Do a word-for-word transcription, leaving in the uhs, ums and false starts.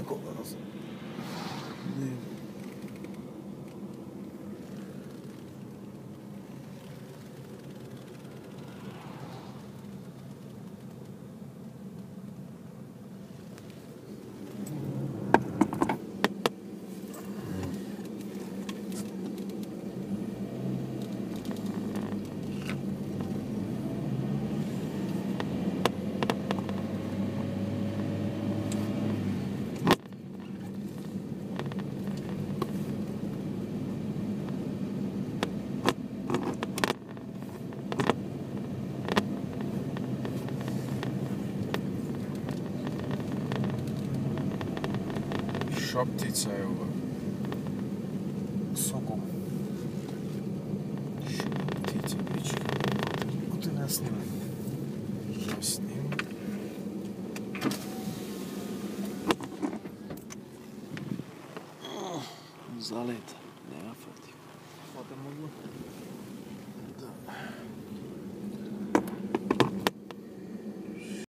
Tako раз. Не. Šaptica je ova. Sokol. Šaptica, biće. Kako te ne snima? Ja snim. Zaleta. Nema fati. Fata mogla? Da.